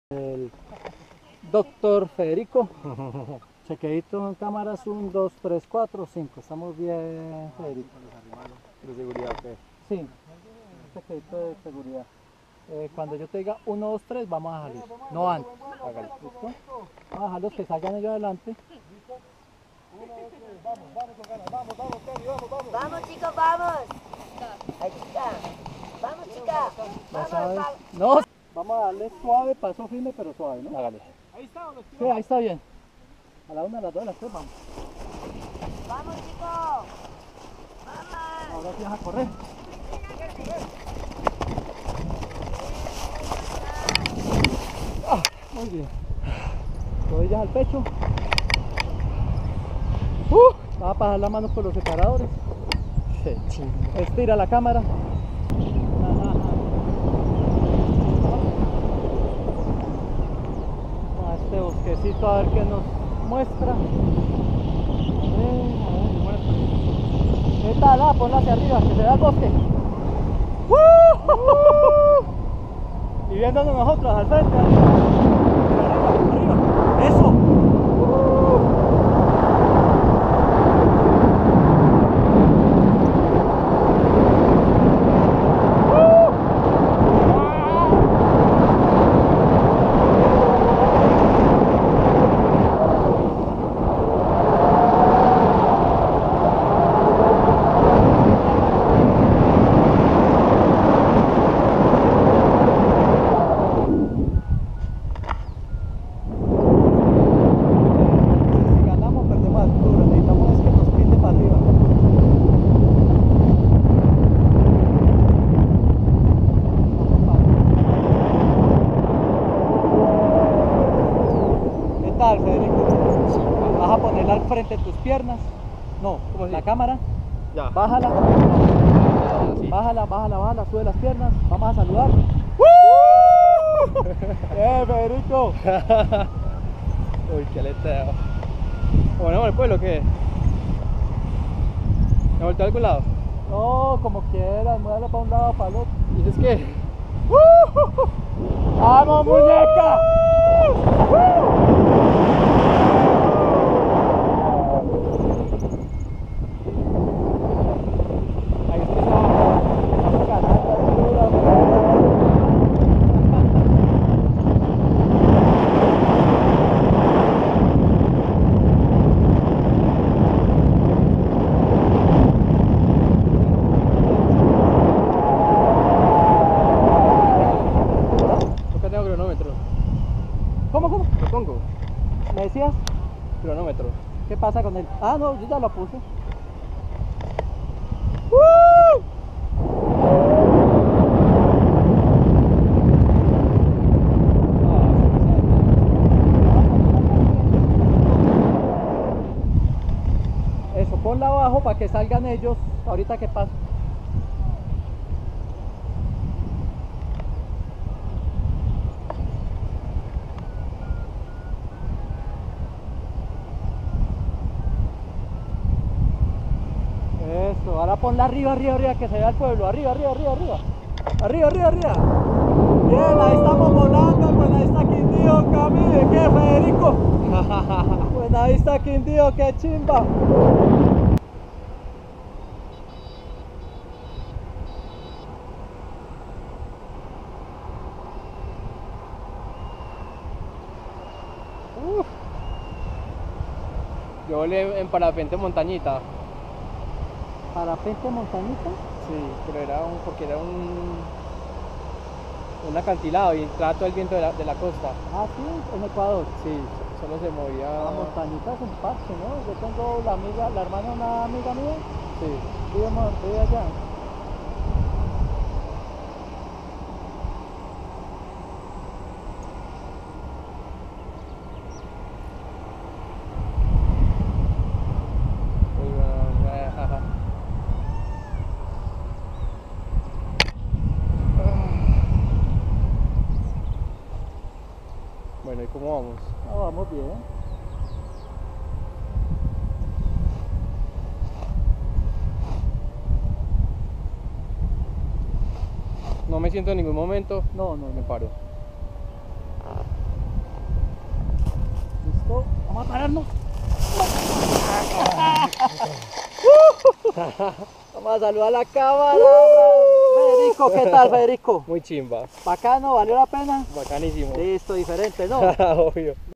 El doctor Federico. Chequeadito en cámaras, 1, 2, 3, 4, 5. Estamos bien, Federico. ¿De seguridad qué? Sí, chequeadito de seguridad. Cuando yo te diga 1, 2, 3, vamos a salir. No antes. Hágale. ¿Listo? Vamos a dejarlos que salgan ellos adelante. Vamos chicos, vamos. Ahí está. Vamos chicas. Ya sabes. No, vamos a darle suave, paso firme, pero suave, ¿no? Hágale. Sí, ahí está bien. A la 1, a las 2, a las 3, vamos. Vamos chicos. Vamos. Ahora sí vas a correr. Muy bien. Rodillas al pecho. Vas a pasar las manos por los separadores. Estira la cámara. A este bosquecito a ver qué nos muestra. ¿Qué tal? Ponla hacia arriba, que se vea el bosque. Y viéndonos nosotros al frente. Arriba. Eso. Federico, vas a ponerla al frente de tus piernas. No, ¿Cómo así? la cámara. Ya. Bájala. Sí. Bájala, sube las piernas. Vamos a saludar. Federico. Uy, qué aleteo. Bueno, el pueblo, ¿qué? ¿Me volteó a algún lado? No, como quieras, muévelo para un lado, para el otro. ¿Dices qué? ¡Vamos, muñeca! Ahí está, estamos ganando altura. Acá tengo cronómetro. ¿Cómo? ¿Lo pongo? ¿Me decías? Cronómetro. ¿Qué pasa con él? Ah, no, yo ya lo puse. Eso, ponla abajo para que salgan ellos ahorita que pasa. Eso, ahora ponla arriba, que se vea el pueblo. Arriba. Bien, ahí estamos volando. Buena vista Quindío, Camille. ¿Qué, Federico? Buena vista Quindío, qué chimba. Yo volé en parapente montañita. Parapente montañita. Sí, pero porque era un acantilado y entraba todo el viento de la costa. Ah, sí, en Ecuador. Sí, solo se movía. La montañita es un parche, ¿no? Yo tengo la hermana de una amiga mía, Sí. vive allá. Bueno, ¿y cómo vamos? No, vamos bien. No me siento en ningún momento, No, no, me no. paro. Vamos a pararnos. Vamos a saludar a la cámara. Federico, ¿qué tal, Federico? Muy chimba. Bacano, ¿valió la pena? Bacanísimo. Listo, diferente, ¿no? Obvio.